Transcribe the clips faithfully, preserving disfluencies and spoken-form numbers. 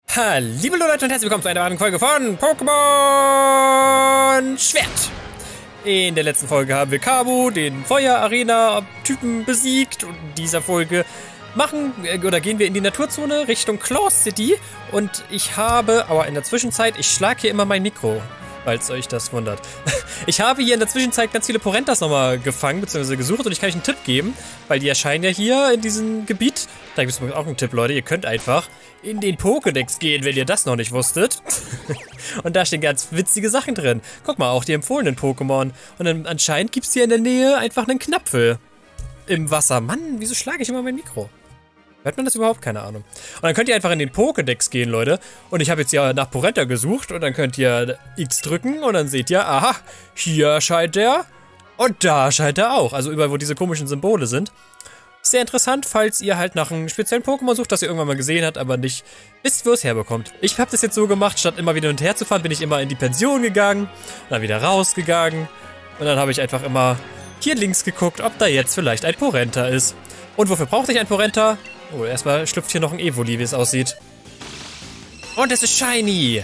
Hallo Leute und herzlich willkommen zu einer weiteren Folge von Pokémon Schwert. In der letzten Folge haben wir Kabu, den Feuer-Arena-Typen, besiegt. Und in dieser Folge machen oder gehen wir in die Naturzone Richtung Claw City. Und ich habe, aber in der Zwischenzeit, ich schlage hier immer mein Mikro, falls euch das wundert. Ich habe hier in der Zwischenzeit ganz viele Porentas nochmal gefangen bzw. gesucht und ich kann euch einen Tipp geben, weil die erscheinen ja hier in diesem Gebiet. Da gibt es auch einen Tipp, Leute. Ihr könnt einfach in den Pokédex gehen, wenn ihr das noch nicht wusstet. Und da stehen ganz witzige Sachen drin. Guck mal, auch die empfohlenen Pokémon. Und dann anscheinend gibt es hier in der Nähe einfach einen Knapfel im Wasser. Mann, wieso schlage ich immer mein Mikro? Hört man das überhaupt? Keine Ahnung. Und dann könnt ihr einfach in den Pokédex gehen, Leute. Und ich habe jetzt ja nach Porenta gesucht. Und dann könnt ihr X drücken und dann seht ihr, aha, hier erscheint der. Und da erscheint er auch. Also überall, wo diese komischen Symbole sind. Sehr interessant, falls ihr halt nach einem speziellen Pokémon sucht, das ihr irgendwann mal gesehen habt, aber nicht wisst, wo es herbekommt. Ich habe das jetzt so gemacht, statt immer wieder hin und her zu fahren, bin ich immer in die Pension gegangen, dann wieder rausgegangen. Und dann habe ich einfach immer hier links geguckt, ob da jetzt vielleicht ein Porenta ist. Und wofür brauchte ich ein Porenta? Oh, erstmal schlüpft hier noch ein Evoli, wie es aussieht. Und es ist shiny.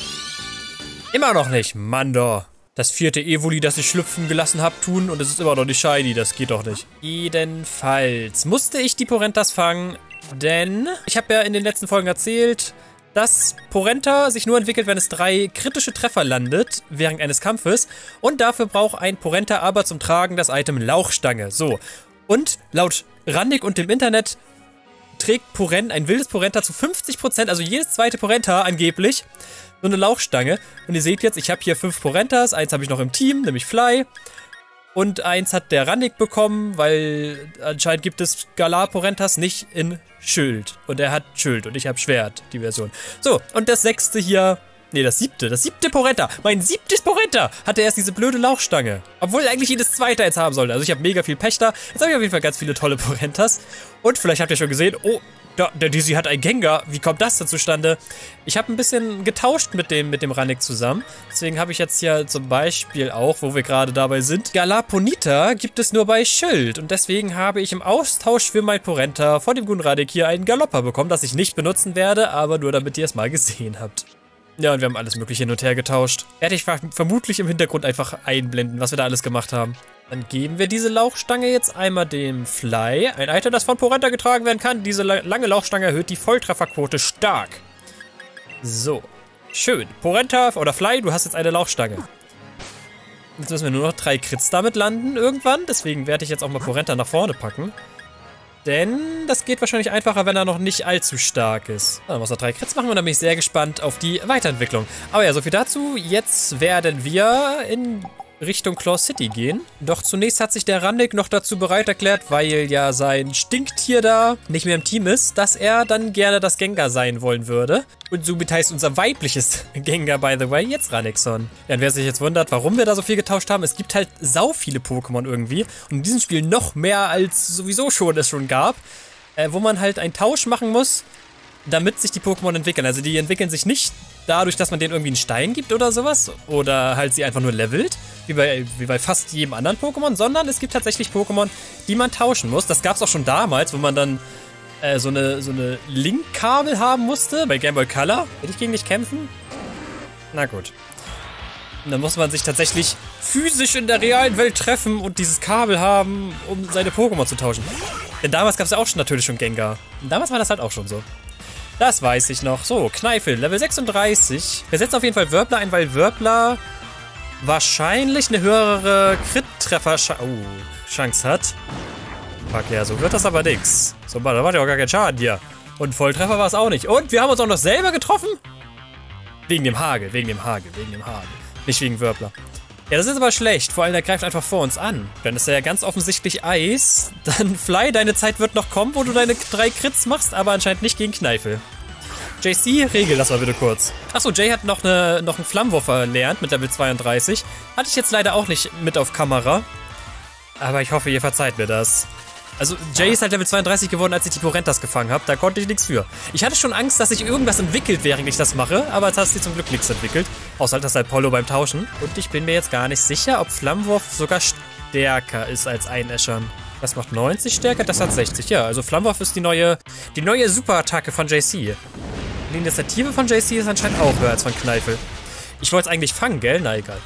Immer noch nicht, Mandor. Das vierte Evoli, das ich schlüpfen gelassen habe, tun und es ist immer noch nicht shiny, das geht doch nicht. Jedenfalls musste ich die Porentas fangen, denn ich habe ja in den letzten Folgen erzählt, dass Porenta sich nur entwickelt, wenn es drei kritische Treffer landet während eines Kampfes und dafür braucht ein Porenta aber zum Tragen das Item Lauchstange. So, und laut Randig und dem Internet trägt Porenta, ein wildes Porenta zu fünfzig Prozent, also jedes zweite Porenta angeblich, so eine Lauchstange. Und ihr seht jetzt, ich habe hier fünf Porentas, eins habe ich noch im Team, nämlich Fly. Und eins hat der Randig bekommen, weil anscheinend gibt es Galar-Porentas nicht in Schild. Und er hat Schild und ich habe Schwert, die Version. So, und das sechste hier, nee, das siebte, das siebte Porenta, mein siebtes Porenta hatte erst diese blöde Lauchstange. Obwohl eigentlich jedes zweite jetzt haben sollte. Also ich habe mega viel Pech da. Jetzt habe ich auf jeden Fall ganz viele tolle Porentas. Und vielleicht habt ihr schon gesehen, oh, da, der Dizzy hat ein Gengar. Wie kommt das denn zustande? Ich habe ein bisschen getauscht mit dem, mit dem Rannig zusammen. Deswegen habe ich jetzt hier zum Beispiel auch, wo wir gerade dabei sind, Galaponita gibt es nur bei Schild. Und deswegen habe ich im Austausch für mein Porenta von dem guten Rannig hier einen Galopper bekommen, das ich nicht benutzen werde, aber nur damit ihr es mal gesehen habt. Ja, und wir haben alles mögliche hin und her getauscht. Werde ich vermutlich im Hintergrund einfach einblenden, was wir da alles gemacht haben. Dann geben wir diese Lauchstange jetzt einmal dem Fly. Ein Item, das von Porenta getragen werden kann. Diese lange Lauchstange erhöht die Volltrefferquote stark. So, schön. Porenta oder Fly, du hast jetzt eine Lauchstange. Jetzt müssen wir nur noch drei Crits damit landen irgendwann. Deswegen werde ich jetzt auch mal Porenta nach vorne packen. Denn das geht wahrscheinlich einfacher, wenn er noch nicht allzu stark ist. Dann muss er drei Crits machen und dann bin ich sehr gespannt auf die Weiterentwicklung. Aber ja, so viel dazu. Jetzt werden wir in Richtung Claw City gehen. Doch zunächst hat sich der Randig noch dazu bereit erklärt, weil ja sein Stinktier da nicht mehr im Team ist, dass er dann gerne das Gengar sein wollen würde. Und somit heißt unser weibliches Gengar, by the way, jetzt Ranixon. Ja, und wer sich jetzt wundert, warum wir da so viel getauscht haben, es gibt halt sau viele Pokémon irgendwie. Und in diesem Spiel noch mehr, als sowieso schon es schon gab. Äh, wo man halt einen Tausch machen muss, damit sich die Pokémon entwickeln. Also die entwickeln sich nicht dadurch, dass man denen irgendwie einen Stein gibt oder sowas. Oder halt sie einfach nur levelt, wie bei, wie bei fast jedem anderen Pokémon. Sondern es gibt tatsächlich Pokémon, die man tauschen muss. Das gab es auch schon damals, wo man dann äh, so eine, so eine Link-Kabel haben musste. Bei Game Boy Color. Will ich gegen dich kämpfen? Na gut. Und dann muss man sich tatsächlich physisch in der realen Welt treffen und dieses Kabel haben, um seine Pokémon zu tauschen. Denn damals gab es ja auch schon natürlich schon Gengar. Und damals war das halt auch schon so. Das weiß ich noch. So, Kneifel, Level sechsunddreißig. Wir setzen auf jeden Fall Wirbler ein, weil Wirbler wahrscheinlich eine höhere Crit-Treffer-Chance hat. Fuck ja, so wird das aber nix. So, da war ja auch gar kein Schaden hier. Und Volltreffer war es auch nicht. Und wir haben uns auch noch selber getroffen? Wegen dem Hagel, wegen dem Hagel, wegen dem Hagel. Nicht wegen Wirbler. Ja, das ist aber schlecht. Vor allem, der greift einfach vor uns an. Dann ist er ja ganz offensichtlich Eis. Dann Fly, deine Zeit wird noch kommen, wo du deine drei Crits machst, aber anscheinend nicht gegen Kneifel. J C, regel das mal bitte kurz. Achso, Jay hat noch, eine, noch einen Flammenwurf erlernt mit Level zweiunddreißig. Hatte ich jetzt leider auch nicht mit auf Kamera. Aber ich hoffe, ihr verzeiht mir das. Also, Jay ist halt Level zweiunddreißig geworden, als ich die Porentas gefangen habe. Da konnte ich nichts für. Ich hatte schon Angst, dass sich irgendwas entwickelt, während ich das mache. Aber jetzt hat sich zum Glück nichts entwickelt. Außer halt das Apollo beim Tauschen. Und ich bin mir jetzt gar nicht sicher, ob Flammenwurf sogar stärker ist als Einäschern. Das macht neunzig stärker, das hat sechzig. Ja, also Flammenwurf ist die neue, die neue Superattacke von J C. Die Initiative von J C ist anscheinend auch höher als von Kneifel. Ich wollte es eigentlich fangen, gell? Na egal.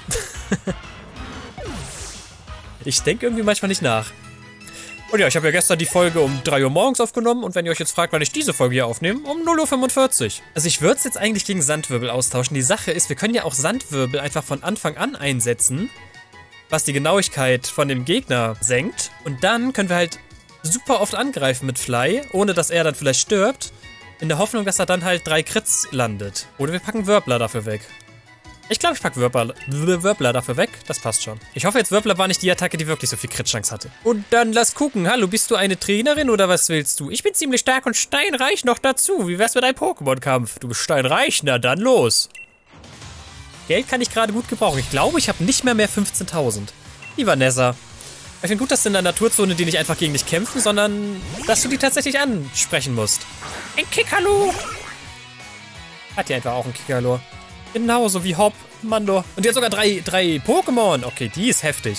Ich denke irgendwie manchmal nicht nach. Und ja, ich habe ja gestern die Folge um drei Uhr morgens aufgenommen. Und wenn ihr euch jetzt fragt, wann ich diese Folge hier aufnehme, um null Uhr fünfundvierzig. Also ich würde es jetzt eigentlich gegen Sandwirbel austauschen. Die Sache ist, wir können ja auch Sandwirbel einfach von Anfang an einsetzen, was die Genauigkeit von dem Gegner senkt. Und dann können wir halt super oft angreifen mit Fly, ohne dass er dann vielleicht stirbt. In der Hoffnung, dass er dann halt drei Crits landet. Oder wir packen Wirbler dafür weg. Ich glaube, ich packe Wirbler, Wirbler dafür weg. Das passt schon. Ich hoffe jetzt, Wirbler war nicht die Attacke, die wirklich so viel Crit-Chance hatte. Und dann lass gucken. Hallo, bist du eine Trainerin oder was willst du? Ich bin ziemlich stark und steinreich noch dazu. Wie wär's mit deinem Pokémon-Kampf? Du bist steinreich? Na dann los. Geld kann ich gerade gut gebrauchen. Ich glaube, ich habe nicht mehr mehr fünfzehntausend. Lieber Nessa. Ich finde gut, dass du in der Naturzone die nicht einfach gegen dich kämpfen, sondern dass du die tatsächlich ansprechen musst. Ein Kickerlo. Hat die einfach auch ein Kickerlo. Genauso wie Hop, Mando. Und die hat sogar drei, drei Pokémon. Okay, die ist heftig.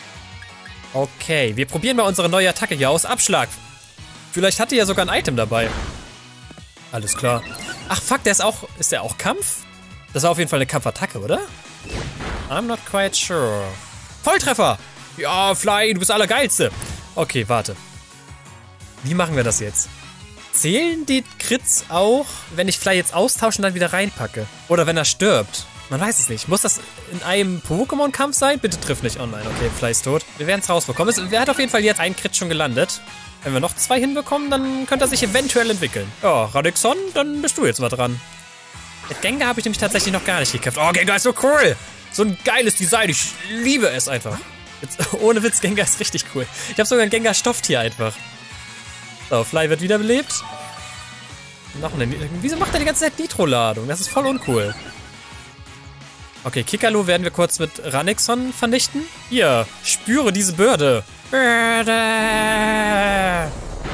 Okay, wir probieren mal unsere neue Attacke hier aus. Abschlag. Vielleicht hat die ja sogar ein Item dabei. Alles klar. Ach fuck, der ist auch... Ist der auch Kampf? Das war auf jeden Fall eine Kampfattacke, oder? I'm not quite sure. Volltreffer! Ja, Fly, du bist Allergeilste. Okay, warte. Wie machen wir das jetzt? Zählen die Crits auch, wenn ich Fly jetzt austausche und dann wieder reinpacke? Oder wenn er stirbt? Man weiß es nicht. Muss das in einem Pokémon-Kampf sein? Bitte triff nicht. Oh nein, okay, Fly ist tot. Wir werden es rausbekommen. Er hat auf jeden Fall jetzt einen Crit schon gelandet. Wenn wir noch zwei hinbekommen, dann könnte er sich eventuell entwickeln. Ja, Radixon, dann bist du jetzt mal dran. Mit Gengar habe ich nämlich tatsächlich noch gar nicht gekämpft. Oh, Gengar ist so cool. So ein geiles Design. Ich liebe es einfach. Jetzt, ohne Witz, Gengar ist richtig cool. Ich habe sogar ein Gengar-Stofftier einfach. So, Fly wird wiederbelebt. Noch eine. Wieso macht er die ganze Zeit Nitro-Ladung? Das ist voll uncool. Okay, Kickerlo werden wir kurz mit Ranixon vernichten. Hier, spüre diese Bürde. Bürde.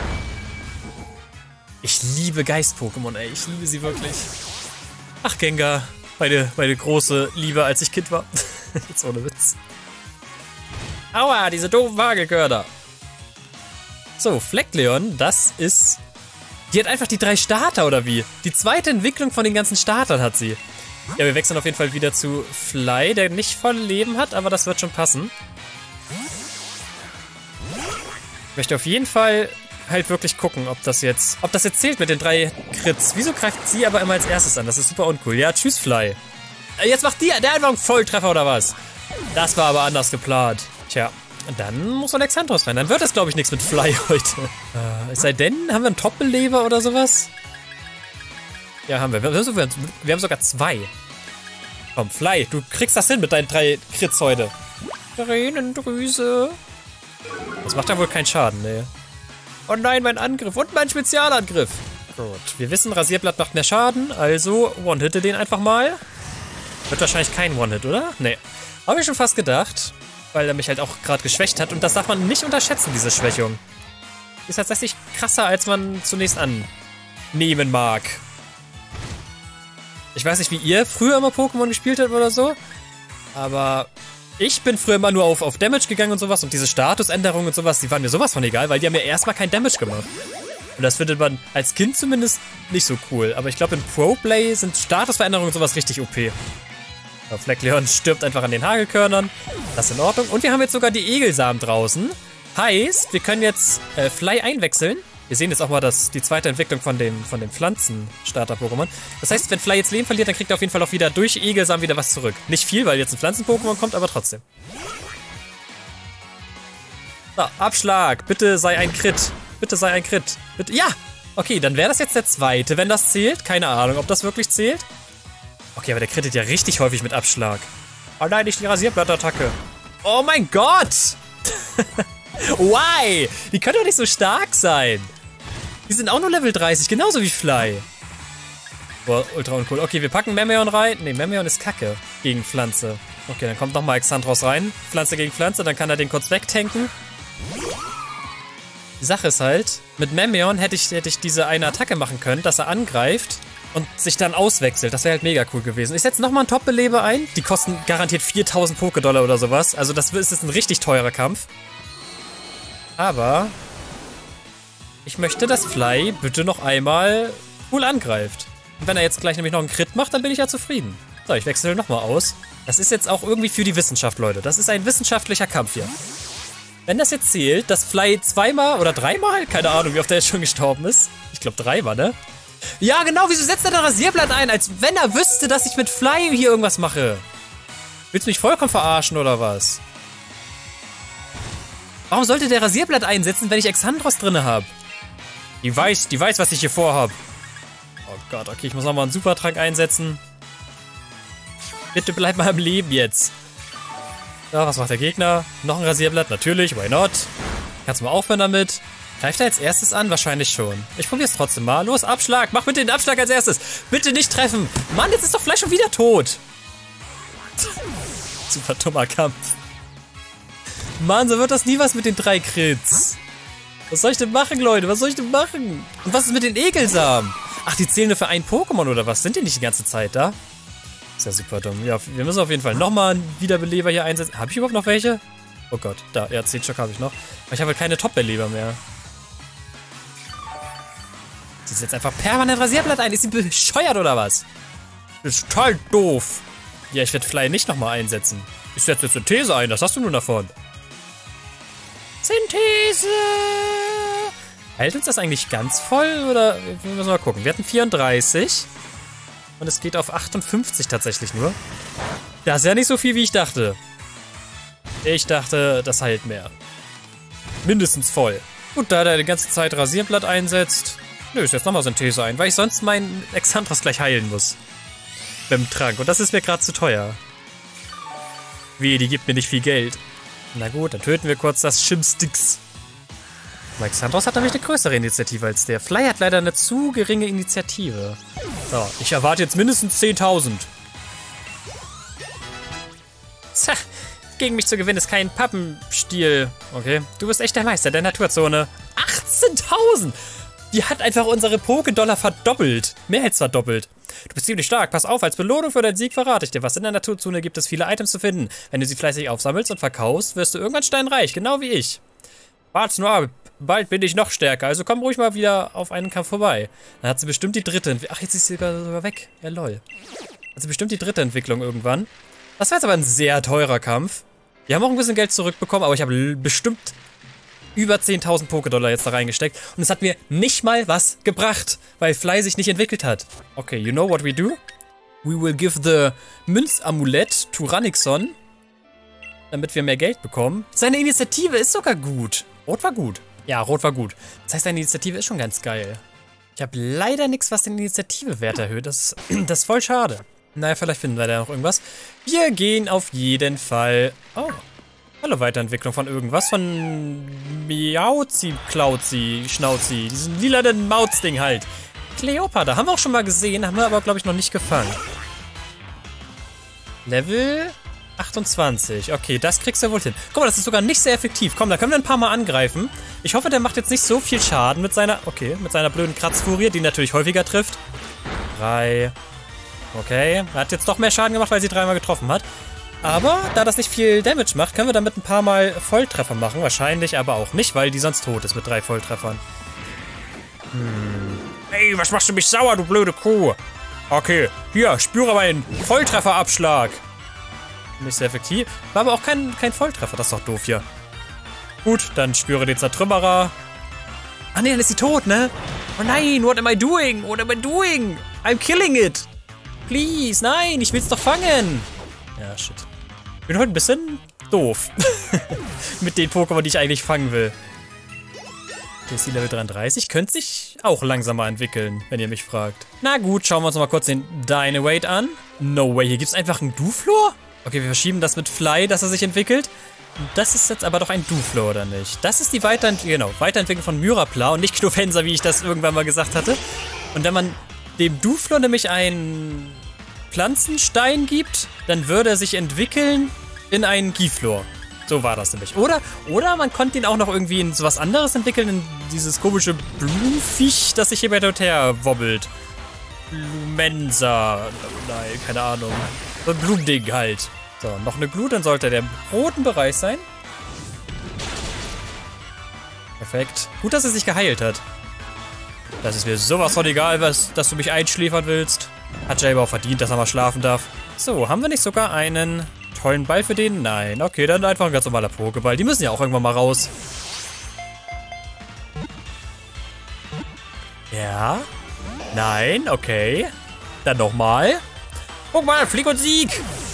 Ich liebe Geist-Pokémon, ey. Ich liebe sie wirklich. Ach, Gengar. Meine, meine große Liebe, als ich Kind war. Jetzt ohne Witz. Aua, diese doofen Wagelkörner. So, Fleckleon, das ist... Die hat einfach die drei Starter, oder wie? Die zweite Entwicklung von den ganzen Startern hat sie. Ja, wir wechseln auf jeden Fall wieder zu Fly, der nicht voll Leben hat, aber das wird schon passen. Ich möchte auf jeden Fall halt wirklich gucken, ob das jetzt... Ob das jetzt zählt mit den drei Crits. Wieso greift sie aber immer als erstes an? Das ist super uncool. Ja, tschüss, Fly. Jetzt macht die, der einfach einen Volltreffer, oder was? Das war aber anders geplant. Tja, dann muss Alexandros rein. Dann wird das, glaube ich, nichts mit Fly heute. Äh, es sei denn, haben wir einen Top-Beleber oder sowas? Ja, haben wir. Wir haben, sogar, wir haben sogar zwei. Komm, Fly, du kriegst das hin mit deinen drei Crits heute. Tränendrüse. Das macht ja wohl keinen Schaden, ne? Oh nein, mein Angriff und mein Spezialangriff. Gut, wir wissen, Rasierblatt macht mehr Schaden, also one-hitte den einfach mal. Wird wahrscheinlich kein One-Hit, oder? Nee. Habe ich schon fast gedacht. Weil er mich halt auch gerade geschwächt hat. Und das darf man nicht unterschätzen, diese Schwächung. Ist tatsächlich krasser, als man zunächst annehmen mag. Ich weiß nicht, wie ihr früher immer Pokémon gespielt habt oder so. Aber ich bin früher immer nur auf, auf Damage gegangen und sowas. Und diese Statusänderungen und sowas, die waren mir sowas von egal, weil die haben mir erstmal kein Damage gemacht. Und das findet man als Kind zumindest nicht so cool. Aber ich glaube, in Pro-Play sind Statusveränderungen und sowas richtig O P. Fleckleon stirbt einfach an den Hagelkörnern. Das ist in Ordnung. Und wir haben jetzt sogar die Egelsamen draußen. Heißt, wir können jetzt äh, Fly einwechseln. Wir sehen jetzt auch mal das, die zweite Entwicklung von den, von den Pflanzen-Starter-Pokémon. Das heißt, wenn Fly jetzt Leben verliert, dann kriegt er auf jeden Fall auch wieder durch Egelsamen wieder was zurück. Nicht viel, weil jetzt ein Pflanzen-Pokémon kommt, aber trotzdem. So, Abschlag. Bitte sei ein Crit. Bitte sei ein Crit. Bitte. Ja! Okay, dann wäre das jetzt der zweite, wenn das zählt. Keine Ahnung, ob das wirklich zählt. Okay, aber der krittet ja richtig häufig mit Abschlag. Oh nein, nicht die Rasierblattattacke. Oh mein Gott! Why? Die können doch nicht so stark sein. Die sind auch nur Level dreißig, genauso wie Fly. Boah, ultra uncool. Okay, wir packen Memeon rein. Ne, Memeon ist Kacke gegen Pflanze. Okay, dann kommt nochmal Exandros rein. Pflanze gegen Pflanze, dann kann er den kurz wegtanken. Die Sache ist halt, mit Memeon hätte ich, hätte ich diese eine Attacke machen können, dass er angreift und sich dann auswechselt. Das wäre halt mega cool gewesen. Ich setze nochmal einen Top-Beleber ein. Die kosten garantiert viertausend Pokédollar oder sowas. Also das ist jetzt ein richtig teurer Kampf. Aber ich möchte, dass Fly bitte noch einmal cool angreift. Und wenn er jetzt gleich nämlich noch einen Crit macht, dann bin ich ja zufrieden. So, ich wechsle nochmal aus. Das ist jetzt auch irgendwie für die Wissenschaft, Leute. Das ist ein wissenschaftlicher Kampf hier. Wenn das jetzt zählt, dass Fly zweimal oder dreimal, keine Ahnung, wie oft er jetzt schon gestorben ist. Ich glaube dreimal, ne? Ja, genau, wieso setzt er da Rasierblatt ein, als wenn er wüsste, dass ich mit Fly hier irgendwas mache? Willst du mich vollkommen verarschen, oder was? Warum sollte der Rasierblatt einsetzen, wenn ich Exandros drin habe? Die weiß, die weiß, was ich hier vorhab. Oh Gott, okay, ich muss nochmal einen Supertrank einsetzen. Bitte bleib mal am Leben jetzt. Ja, was macht der Gegner? Noch ein Rasierblatt? Natürlich, why not? Kannst du mal aufhören damit? Greift er als erstes an? Wahrscheinlich schon. Ich probier's trotzdem mal. Los, Abschlag! Mach bitte den Abschlag als erstes! Bitte nicht treffen! Mann, jetzt ist doch Fleisch schon wieder tot! Super dummer Kampf. Mann, so wird das nie was mit den drei Crits. Was soll ich denn machen, Leute? Was soll ich denn machen? Und was ist mit den Ekelsamen? Ach, die zählen nur für ein Pokémon oder was? Sind die nicht die ganze Zeit da? Ist ja super dumm. Ja, wir müssen auf jeden Fall nochmal einen Wiederbeleber hier einsetzen. Habe ich überhaupt noch welche? Oh Gott, da, ja, zehn Stück habe ich noch. Aber ich habe halt keine Top-Beleber mehr. Sie setzt einfach permanent Rasierblatt ein. Ist sie bescheuert oder was? Das ist total doof. Ja, ich werde Fly nicht nochmal einsetzen. Ich setze jetzt Synthese ein. Was hast du nun davon? Synthese! Hält uns das eigentlich ganz voll? Oder wir müssen mal gucken. Wir hatten vierunddreißig. Und es geht auf achtundfünfzig tatsächlich nur. Das ist ja nicht so viel, wie ich dachte. Ich dachte, das heilt mehr. Mindestens voll. Gut, da er die ganze Zeit Rasierblatt einsetzt, löse jetzt nochmal Synthese ein, weil ich sonst meinen Exandros gleich heilen muss. Beim Trank. Und das ist mir gerade zu teuer. Wie, die gibt mir nicht viel Geld. Na gut, dann töten wir kurz das Shimsticks. Exandros hat nämlich eine größere Initiative als der. Fly hat leider eine zu geringe Initiative. So, ich erwarte jetzt mindestens zehntausend. Tja, gegen mich zu gewinnen ist kein Pappenstiel. Okay, du bist echt der Meister der Naturzone. achtzehntausend! Die hat einfach unsere Poké-Dollar verdoppelt. Mehr als verdoppelt. Du bist ziemlich stark. Pass auf, als Belohnung für deinen Sieg verrate ich dir was. In der Naturzone gibt es viele Items zu finden. Wenn du sie fleißig aufsammelst und verkaufst, wirst du irgendwann steinreich, genau wie ich. Wart's nur ab. Bald bin ich noch stärker, also komm ruhig mal wieder auf einen Kampf vorbei. Dann hat sie bestimmt die dritte Entwicklung. Ach, jetzt ist sie sogar weg. Ja, lol. Hat sie bestimmt die dritte Entwicklung irgendwann. Das war jetzt aber ein sehr teurer Kampf. Wir haben auch ein bisschen Geld zurückbekommen, aber ich habe bestimmt über zehntausend Poké-Dollar jetzt da reingesteckt. Und es hat mir nicht mal was gebracht, weil Fly sich nicht entwickelt hat. Okay, you know what we do? We will give the Münzamulett to Ranixon, damit wir mehr Geld bekommen. Seine Initiative ist sogar gut. Rot war gut. Ja, Rot war gut. Das heißt, seine Initiative ist schon ganz geil. Ich habe leider nichts, was den Initiativewert erhöht. Das, das ist voll schade. Naja, vielleicht finden wir da noch irgendwas. Wir gehen auf jeden Fall... Oh, hallo Weiterentwicklung von irgendwas. Von Miauzi, Klauzi, Schnauzi. Diesen lilanen Mauzding halt. Kleopatra haben wir auch schon mal gesehen, haben wir aber, glaube ich, noch nicht gefangen. Level... achtundzwanzig. Okay, das kriegst du wohl hin. Guck mal, das ist sogar nicht sehr effektiv. Komm, da können wir ein paar Mal angreifen. Ich hoffe, der macht jetzt nicht so viel Schaden mit seiner... Okay, mit seiner blöden Kratzfurie, die natürlich häufiger trifft. Drei. Okay, er hat jetzt doch mehr Schaden gemacht, weil sie dreimal getroffen hat. Aber, da das nicht viel Damage macht, können wir damit ein paar Mal Volltreffer machen. Wahrscheinlich aber auch nicht, weil die sonst tot ist mit drei Volltreffern. Hm. Ey, was machst du mich sauer, du blöde Kuh? Okay, hier, spüre meinen Volltrefferabschlag. Nicht sehr effektiv. War aber auch kein, kein Volltreffer. Das ist doch doof hier. Gut, dann spüre den Zertrümmerer. Ah ne, dann ist sie tot, ne? Oh nein, what am I doing? What am I doing? I'm killing it. Please, nein, ich will's doch fangen. Ja, shit. Bin heute ein bisschen doof. Mit den Pokémon, die ich eigentlich fangen will. Der ist die Level dreiunddreißig. Könnte sich auch langsamer entwickeln, wenn ihr mich fragt. Na gut, schauen wir uns noch mal kurz den Dynawade an. No way, hier gibt's einfach einen Duflor? Okay, wir verschieben das mit Fly, dass er sich entwickelt. Das ist jetzt aber doch ein Duflor, oder nicht? Das ist die Weiterentwicklung, genau, Weiterentwicklung von Myrapla und nicht Knofenser, wie ich das irgendwann mal gesagt hatte. Und wenn man dem Duflor nämlich einen Pflanzenstein gibt, dann würde er sich entwickeln in einen Giflor. So war das nämlich. Oder, oder man konnte ihn auch noch irgendwie in sowas anderes entwickeln, in dieses komische Blumenviech, das sich hier bei Doterra wobbelt. Blumensa. Nein, keine Ahnung. So ein Blumending halt. So, noch eine Glut, dann sollte der im roten Bereich sein. Perfekt. Gut, dass er sich geheilt hat. Das ist mir sowas von egal, was, dass du mich einschläfern willst. Hat Jay aber auch verdient, dass er mal schlafen darf. So, haben wir nicht sogar einen tollen Ball für den? Nein, okay, dann einfach ein ganz normaler Pokéball. Die müssen ja auch irgendwann mal raus. Ja. Nein, okay. Dann nochmal. Guck mal, Flieg und Sieg.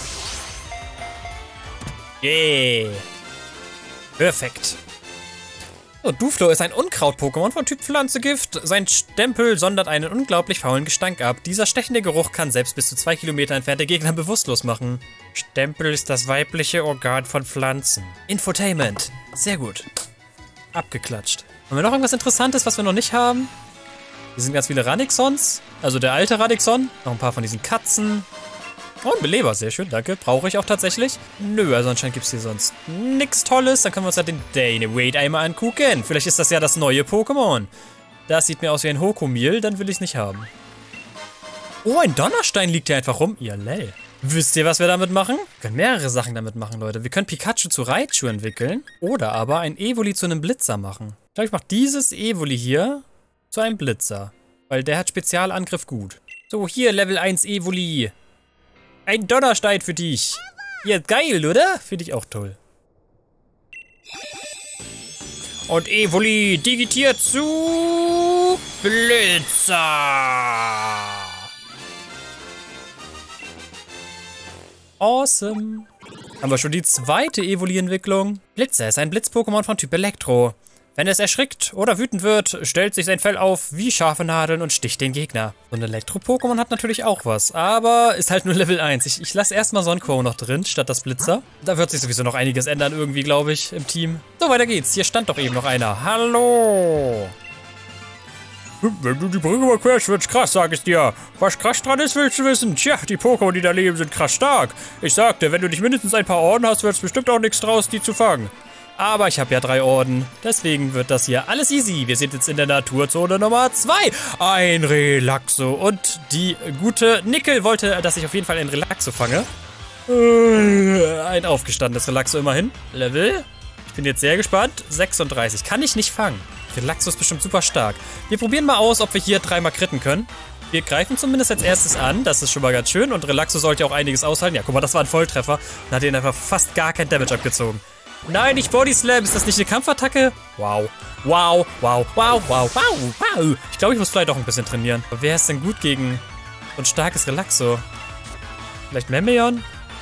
Yeah. Perfekt. So, Duflo ist ein Unkraut-Pokémon von Typ Pflanzegift. Sein Stempel sondert einen unglaublich faulen Gestank ab. Dieser stechende Geruch kann selbst bis zu zwei Kilometer entfernte Gegner bewusstlos machen. Stempel ist das weibliche Organ von Pflanzen. Infotainment. Sehr gut. Abgeklatscht. Haben wir noch irgendwas Interessantes, was wir noch nicht haben? Hier sind ganz viele Radixons. Also der alte Radixon. Noch ein paar von diesen Katzen. Oh, ein Beleber, sehr schön, danke. Brauche ich auch tatsächlich. Nö, also anscheinend gibt es hier sonst nichts Tolles. Dann können wir uns halt den Dynawade einmal angucken. Vielleicht ist das ja das neue Pokémon. Das sieht mir aus wie ein Hokomil, dann will ich es nicht haben. Oh, ein Donnerstein liegt hier einfach rum. Ihr lell. Wisst ihr, was wir damit machen? Wir können mehrere Sachen damit machen, Leute. Wir können Pikachu zu Raichu entwickeln. Oder aber ein Evoli zu einem Blitzer machen. Ich glaube, ich mache dieses Evoli hier zu einem Blitzer. Weil der hat Spezialangriff gut. So, hier Level eins Evoli. Ein Donnerstein für dich. Ja, geil, oder? Finde ich auch toll. Und Evoli digitiert zu Blitzer. Awesome. Haben wir schon die zweite Evoli-Entwicklung. Blitzer ist ein Blitz-Pokémon von Typ Elektro. Wenn es erschrickt oder wütend wird, stellt sich sein Fell auf wie scharfe Nadeln und sticht den Gegner. So ein Elektro-Pokémon hat natürlich auch was, aber ist halt nur Level eins. Ich, ich lasse erstmal Sonquo noch drin, statt das Blitzer. Da wird sich sowieso noch einiges ändern irgendwie, glaube ich, im Team. So, weiter geht's. Hier stand doch eben noch einer. Hallo! Wenn du die Brücke überquerst, wird's krass, sag ich dir. Was krass dran ist, willst du wissen? Tja, die Pokémon, die da leben, sind krass stark. Ich sagte, wenn du nicht mindestens ein paar Orden hast, wird's bestimmt auch nichts draus, die zu fangen. Aber ich habe ja drei Orden, deswegen wird das hier alles easy. Wir sind jetzt in der Naturzone Nummer zwei. Ein Relaxo. Und die gute Nickel wollte, dass ich auf jeden Fall einen Relaxo fange. Ein aufgestandenes Relaxo immerhin. Level. Ich bin jetzt sehr gespannt. sechsunddreißig. Kann ich nicht fangen. Relaxo ist bestimmt super stark. Wir probieren mal aus, ob wir hier dreimal kritten können. Wir greifen zumindest als erstes an. Das ist schon mal ganz schön. Und Relaxo sollte ja auch einiges aushalten. Ja, guck mal, das war ein Volltreffer. Dann hat er einfach fast gar kein Damage abgezogen. Nein, nicht Body Slam. Ist das nicht eine Kampfattacke? Wow. Wow, wow, wow, wow, wow, wow. Ich glaube, ich muss vielleicht auch ein bisschen trainieren. Aber wer ist denn gut gegen so ein starkes Relaxo? Vielleicht Memeon?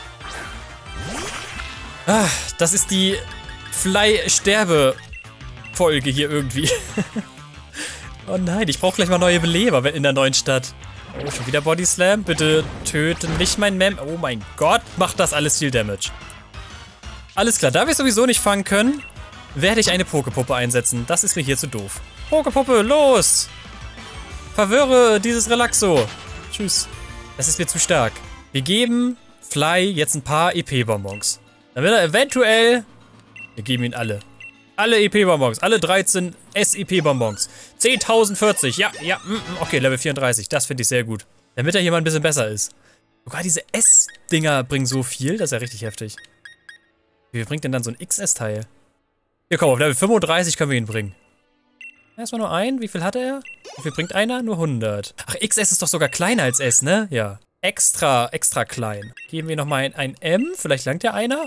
Ah, das ist die Fly-Sterbe-Folge hier irgendwie. Oh nein, ich brauche gleich mal neue Beleber in der neuen Stadt. Oh, schon wieder Body Slam. Bitte töte nicht mein Mem. Oh mein Gott, macht das alles viel Damage. Alles klar, da wir sowieso nicht fangen können, werde ich eine Pokepuppe einsetzen. Das ist mir hier zu doof. Pokepuppe, los! Verwirre dieses Relaxo. Tschüss. Das ist mir zu stark. Wir geben Fly jetzt ein paar E P-Bonbons. Damit er eventuell... Wir geben ihn alle. Alle E P-Bonbons. Alle dreizehn S E P-Bonbons. zehntausendvierzig. Ja, ja. Okay, Level vierunddreißig. Das finde ich sehr gut. Damit er hier mal ein bisschen besser ist. Sogar diese S-Dinger bringen so viel. Das ist ja richtig heftig. Wie viel bringt denn dann so ein X S-Teil? Hier, komm, auf Level fünfunddreißig können wir ihn bringen. Erstmal nur ein. Wie viel hatte er? Wie viel bringt einer? Nur hundert. Ach, X S ist doch sogar kleiner als S, ne? Ja. Extra, extra klein. Geben wir nochmal ein, ein M. Vielleicht langt ja einer.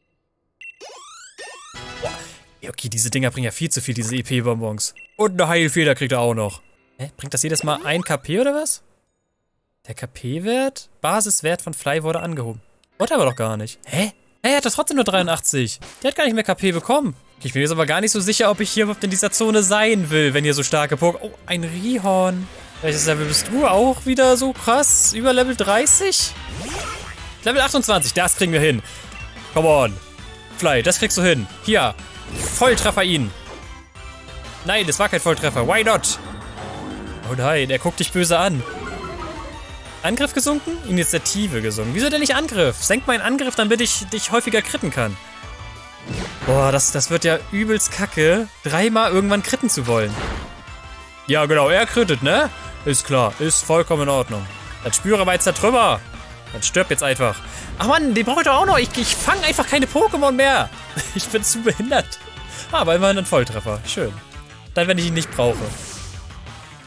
Ja, okay, diese Dinger bringen ja viel zu viel, diese E P-Bonbons. Und eine Heilfeder kriegt er auch noch. Hä? Bringt das jedes Mal ein K P oder was? Der K P-Wert? Basiswert von Fly wurde angehoben. Wollte aber doch gar nicht. Hä? Hey, er hat doch trotzdem nur dreiundachtzig. Der hat gar nicht mehr K P bekommen. Ich bin jetzt aber gar nicht so sicher, ob ich hier überhaupt in dieser Zone sein will, wenn hier so starke Pokémon... Oh, ein Rihorn. Welches Level bist du? Auch wieder so krass? Über Level dreißig? Level achtundzwanzig, das kriegen wir hin. Come on. Fly, das kriegst du hin. Hier. Volltreffer ihn. Nein, das war kein Volltreffer. Why not? Oh nein, er guckt dich böse an. Angriff gesunken? Initiative gesunken. Wieso denn nicht Angriff? Senk meinen Angriff, damit ich dich häufiger kritten kann. Boah, das, das wird ja übelst kacke, dreimal irgendwann kritten zu wollen. Ja, genau, er krittet, ne? Ist klar, ist vollkommen in Ordnung. Dann spüre mal zertrümmer. Dann stirb jetzt einfach. Ach Mann, den brauche ich doch auch noch. Ich, ich fange einfach keine Pokémon mehr. Ich bin zu behindert. Aber immerhin ein Volltreffer. Schön. Dann, wenn ich ihn nicht brauche.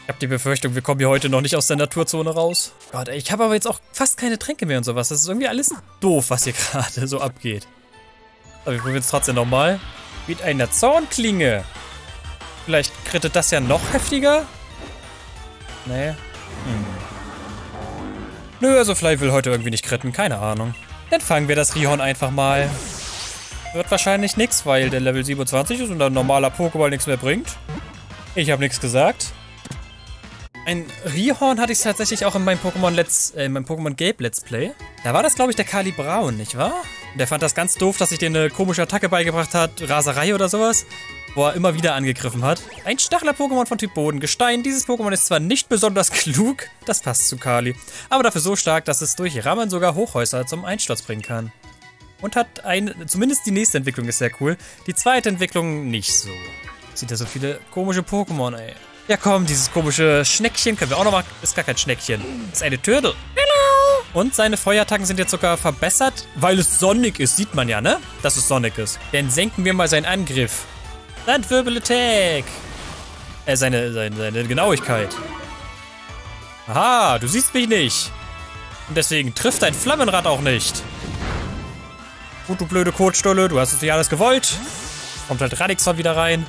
Ich habe die Befürchtung, wir kommen hier heute noch nicht aus der Naturzone raus. Gott, ey, ich habe aber jetzt auch fast keine Tränke mehr und sowas. Das ist irgendwie alles doof, was hier gerade so abgeht. Aber wir probieren es trotzdem nochmal. Mit einer Zornklinge. Vielleicht krittet das ja noch heftiger? Nee. Hm. Nö, also Fly will heute irgendwie nicht kritten. Keine Ahnung. Dann fangen wir das Rhyhorn einfach mal. Wird wahrscheinlich nichts, weil der Level siebenundzwanzig ist und ein normaler Pokéball nichts mehr bringt. Ich habe nichts gesagt. Ein Rhyhorn hatte ich tatsächlich auch in meinem Pokémon Let's, äh, in meinem Pokémon Gelb Let's Play. Da war das, glaube ich, der Kali Braun, nicht wahr? Der fand das ganz doof, dass ich dem eine komische Attacke beigebracht hat, Raserei oder sowas, wo er immer wieder angegriffen hat. Ein Stachler-Pokémon von Typ Boden, Gestein. Dieses Pokémon ist zwar nicht besonders klug, das passt zu Kali, aber dafür so stark, dass es durch Rammen sogar Hochhäuser zum Einsturz bringen kann. Und hat ein, zumindest die nächste Entwicklung ist sehr cool, die zweite Entwicklung nicht so. Sieht ja so viele komische Pokémon, ey. Ja komm, dieses komische Schneckchen können wir auch noch mal... Ist gar kein Schneckchen. Ist eine Turtle. Hello! Und seine Feuerattacken sind jetzt sogar verbessert, weil es sonnig ist. Sieht man ja, ne? Dass es sonnig ist. Dann senken wir mal seinen Angriff. Landwirbel-Attack. Äh, seine, seine, seine Genauigkeit. Aha, du siehst mich nicht. Und deswegen trifft dein Flammenrad auch nicht. Gut, du blöde Kotstolle, du hast es nicht alles gewollt. Kommt halt Radixon wieder rein.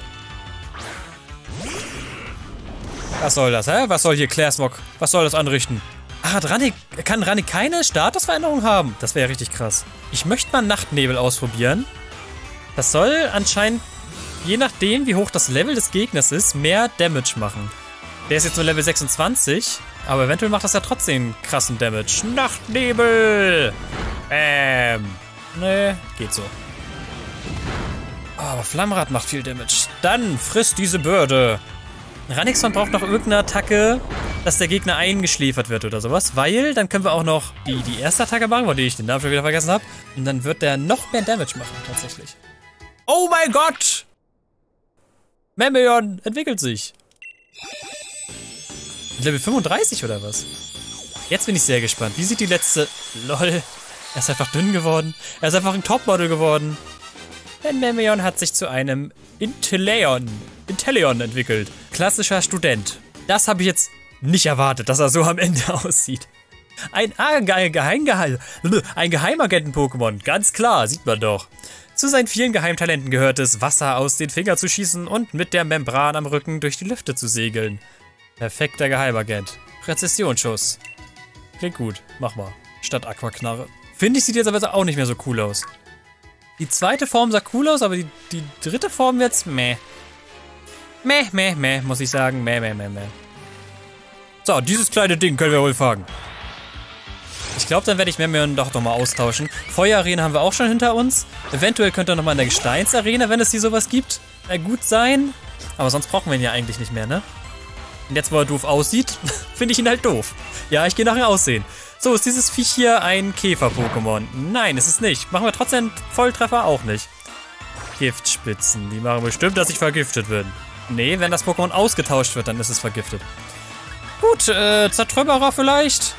Was soll das, hä? Was soll hier Clairsmog? Was soll das anrichten? Ach, hat Rannik, kann Rannik keine Statusveränderung haben? Das wäre ja richtig krass. Ich möchte mal Nachtnebel ausprobieren. Das soll anscheinend, je nachdem, wie hoch das Level des Gegners ist, mehr Damage machen. Der ist jetzt nur Level sechsundzwanzig, aber eventuell macht das ja trotzdem krassen Damage. Nachtnebel! Ähm. Nee, geht so. Oh, aber Flammrad macht viel Damage. Dann frisst diese Bürde. Ranixon braucht noch irgendeine Attacke, dass der Gegner eingeschläfert wird oder sowas, weil dann können wir auch noch die, die erste Attacke machen, von der ich den Namen schon wieder vergessen habe. Und dann wird der noch mehr Damage machen, tatsächlich. Oh mein Gott! Memeon entwickelt sich. Level fünfunddreißig oder was? Jetzt bin ich sehr gespannt. Wie sieht die letzte... Lol. Er ist einfach dünn geworden. Er ist einfach ein Topmodel geworden. Denn Memeon hat sich zu einem Inteleon, Inteleon entwickelt. Klassischer Student. Das habe ich jetzt nicht erwartet, dass er so am Ende aussieht. Ein, ah, geheim, geheim, ein Geheimagenten-Pokémon, ganz klar, sieht man doch. Zu seinen vielen Geheimtalenten gehört es, Wasser aus den Fingern zu schießen und mit der Membran am Rücken durch die Lüfte zu segeln. Perfekter Geheimagent. Präzisionsschuss. Klingt gut, mach mal. Statt Aquaknarre. Finde ich, sieht jetzt aber auch nicht mehr so cool aus. Die zweite Form sah cool aus, aber die, die dritte Form jetzt meh. Meh, meh, meh, muss ich sagen. Meh, meh, meh, meh. So, dieses kleine Ding können wir wohl fangen. Ich glaube, dann werde ich Memeon doch nochmal austauschen. Feuerarena haben wir auch schon hinter uns. Eventuell könnte er nochmal in der Gesteinsarena, wenn es hier sowas gibt, äh, gut sein. Aber sonst brauchen wir ihn ja eigentlich nicht mehr, ne? Und jetzt, wo er doof aussieht, finde ich ihn halt doof. Ja, ich gehe nach dem Aussehen. So, ist dieses Viech hier ein Käfer-Pokémon? Nein, ist es nicht. Machen wir trotzdem Volltreffer auch nicht. Giftspitzen, die machen bestimmt, dass ich vergiftet bin. Nee, wenn das Pokémon ausgetauscht wird, dann ist es vergiftet. Gut, äh, Zertrümmerer vielleicht?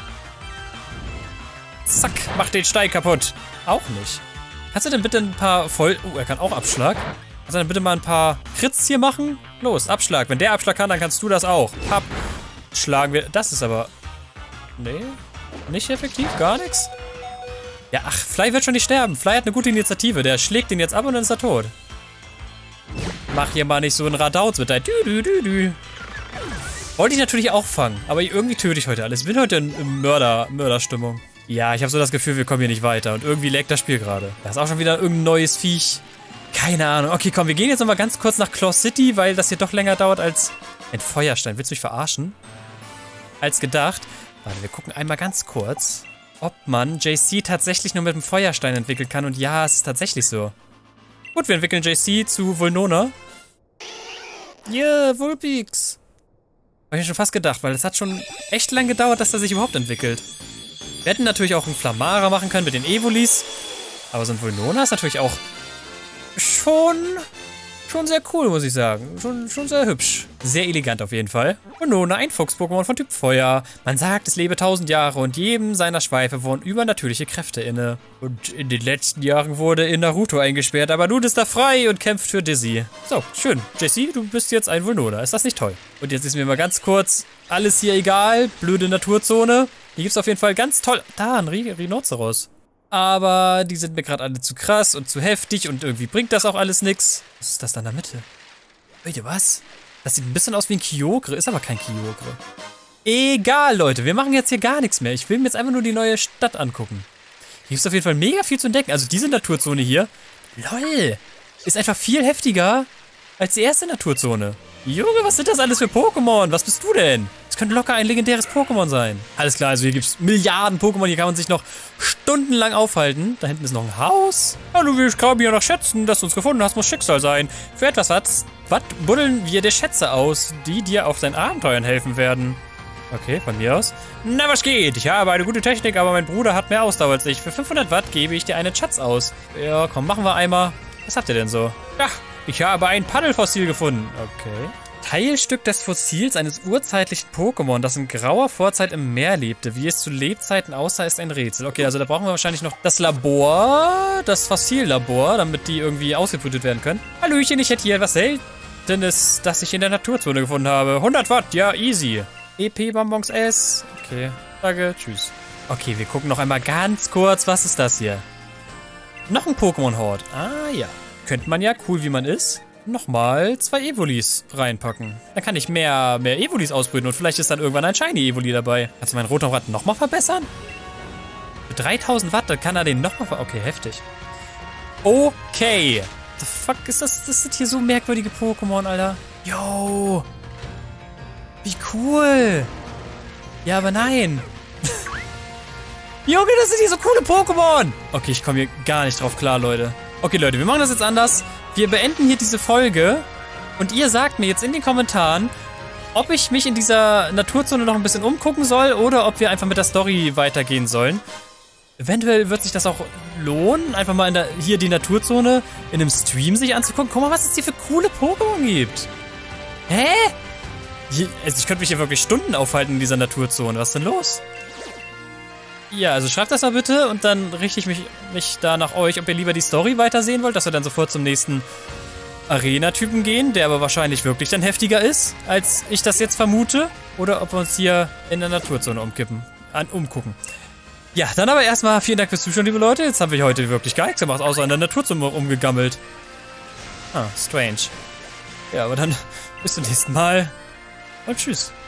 Zack, macht den Stein kaputt. Auch nicht. Kannst du denn bitte ein paar Voll... Oh, er kann auch Abschlag. Kannst du dann bitte mal ein paar Crits hier machen? Los, Abschlag. Wenn der Abschlag kann, dann kannst du das auch. Papp. Schlagen wir... Das ist aber... Nee, nicht effektiv, gar nichts. Ja, ach, Fly wird schon nicht sterben. Fly hat eine gute Initiative. Der schlägt ihn jetzt ab und dann ist er tot. Mach hier mal nicht so einen Radauz mit deinem Dü-Dü-Dü-Dü. Wollte ich natürlich auch fangen, aber irgendwie töte ich heute alles. Ich bin heute in Mörder, Mörderstimmung. Ja, ich habe so das Gefühl, wir kommen hier nicht weiter. Und irgendwie laggt das Spiel gerade. Da ist auch schon wieder irgendein neues Viech. Keine Ahnung. Okay, komm, wir gehen jetzt nochmal ganz kurz nach Claw City, weil das hier doch länger dauert als... Ein Feuerstein. Willst du mich verarschen? Als gedacht. Warte, wir gucken einmal ganz kurz, ob man J C tatsächlich nur mit dem Feuerstein entwickeln kann. Und ja, es ist tatsächlich so. Gut, wir entwickeln J C zu Vulnona. Yeah, Vulpix. Hab ich schon fast gedacht, weil es hat schon echt lang gedauert, dass er sich überhaupt entwickelt. Wir hätten natürlich auch einen Flamara machen können mit den Evolis. Aber so ein Vulnona ist natürlich auch schon, Schon sehr cool, muss ich sagen. Schon, schon sehr hübsch. Sehr elegant auf jeden Fall. Venona, ein Fuchs-Pokémon von Typ Feuer. Man sagt, es lebe tausend Jahre und jedem seiner Schweife wohnen übernatürliche Kräfte inne. Und in den letzten Jahren wurde in Naruto eingesperrt, aber nun ist er frei und kämpft für Dizzy. So, schön. Jessie, du bist jetzt ein Venona. Ist das nicht toll? Und jetzt ist mir mal ganz kurz alles hier egal. Blöde Naturzone. Hier gibt es auf jeden Fall ganz toll... Da, ein Rhinoceros. Aber die sind mir gerade alle zu krass und zu heftig und irgendwie bringt das auch alles nix. Was ist das da in der Mitte? Leute, was? Das sieht ein bisschen aus wie ein Kyogre, ist aber kein Kyogre. Egal, Leute, wir machen jetzt hier gar nichts mehr. Ich will mir jetzt einfach nur die neue Stadt angucken. Hier ist auf jeden Fall mega viel zu entdecken. Also diese Naturzone hier, lol, ist einfach viel heftiger als die erste Naturzone. Junge, was sind das alles für Pokémon? Was bist du denn? Das könnte locker ein legendäres Pokémon sein. Alles klar, also hier gibt es Milliarden Pokémon. Hier kann man sich noch stundenlang aufhalten. Da hinten ist noch ein Haus. Hallo, wir graben hier noch Schätzen. Dass du uns gefunden hast, muss Schicksal sein. Für etwas was, was buddeln wir dir Schätze aus, die dir auf deinen Abenteuern helfen werden. Okay, von mir aus. Na, was geht? Ich habe eine gute Technik, aber mein Bruder hat mehr Ausdauer als ich. Für fünfhundert Watt gebe ich dir einen Schatz aus. Ja, komm, machen wir einmal. Was habt ihr denn so? Ach, ich habe ein Paddelfossil gefunden. Okay. Teilstück des Fossils eines urzeitlichen Pokémon, das in grauer Vorzeit im Meer lebte. Wie es zu Lebzeiten aussah, ist ein Rätsel. Okay, also da brauchen wir wahrscheinlich noch das Labor, das Fossillabor, damit die irgendwie ausgebrütet werden können. Hallöchen, ich hätte hier etwas Seltenes, das ich in der Naturzone gefunden habe. hundert Watt, ja, easy. E P-Bonbons S. Okay, danke, tschüss. Okay, wir gucken noch einmal ganz kurz, was ist das hier? Noch ein Pokémon-Hort. Ah, ja. Könnte man ja, cool wie man ist, nochmal zwei Evolis reinpacken. Dann kann ich mehr, mehr Evolis ausbrüten und vielleicht ist dann irgendwann ein Shiny Evoli dabei. Kannst du meinen Rotom-Rad nochmal verbessern? Für dreitausend Watt, dann kann er den nochmal ver... Okay, heftig. Okay. The fuck ist das? Das sind hier so merkwürdige Pokémon, Alter. Yo. Wie cool. Ja, aber nein. Junge, das sind hier so coole Pokémon. Okay, ich komme hier gar nicht drauf klar, Leute. Okay, Leute, wir machen das jetzt anders. Wir beenden hier diese Folge und ihr sagt mir jetzt in den Kommentaren, ob ich mich in dieser Naturzone noch ein bisschen umgucken soll oder ob wir einfach mit der Story weitergehen sollen. Eventuell wird sich das auch lohnen, einfach mal in der, hier die Naturzone in einem Stream sich anzugucken. Guck mal, was es hier für coole Pokémon gibt. Hä? Hier, also ich könnte mich hier wirklich Stunden aufhalten in dieser Naturzone. Was ist denn los? Ja, also schreibt das mal bitte und dann richte ich mich, mich da nach euch, ob ihr lieber die Story weitersehen wollt, dass wir dann sofort zum nächsten Arena-Typen gehen, der aber wahrscheinlich wirklich dann heftiger ist, als ich das jetzt vermute. Oder ob wir uns hier in der Naturzone umkippen, an, umgucken. Ja, dann aber erstmal vielen Dank fürs Zuschauen, liebe Leute. Jetzt haben wir heute wirklich gar nichts gemacht, außer in der Naturzone umgegammelt. Ah, strange. Ja, aber dann bis zum nächsten Mal und tschüss.